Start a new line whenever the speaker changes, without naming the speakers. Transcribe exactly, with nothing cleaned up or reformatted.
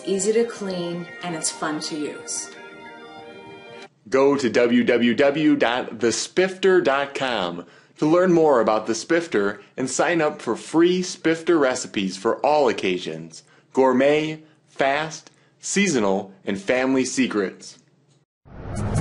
easy to clean, and it's fun to use.
Go to w w w dot the spifter dot com to learn more about the Spifter and sign up for free Spifter recipes for all occasions: gourmet, fast, seasonal, and family secrets.